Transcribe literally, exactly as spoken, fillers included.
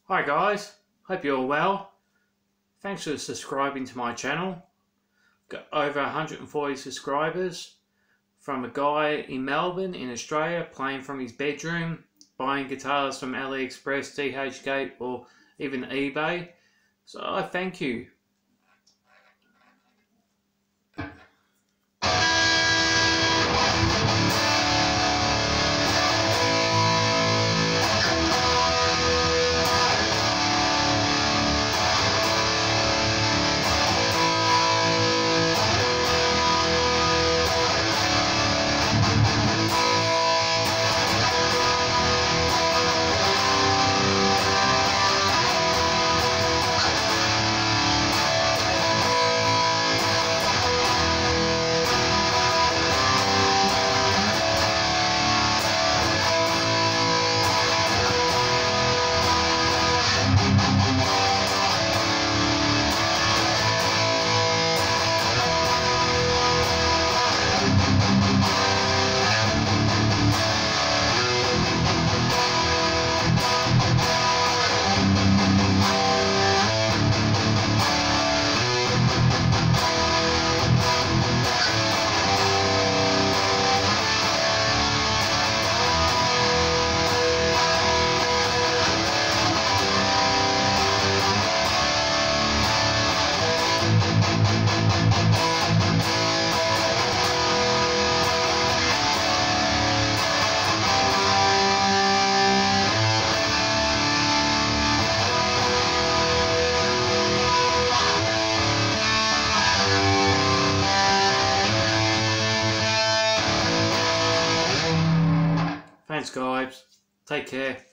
Hi guys, hope you're well. Thanks for subscribing to my channel. Got over one hundred forty subscribers from a guy in Melbourne in Australia playing from his bedroom, buying guitars from AliExpress, D H Gate or even eBay. So I thank you. Thanks guys, take care.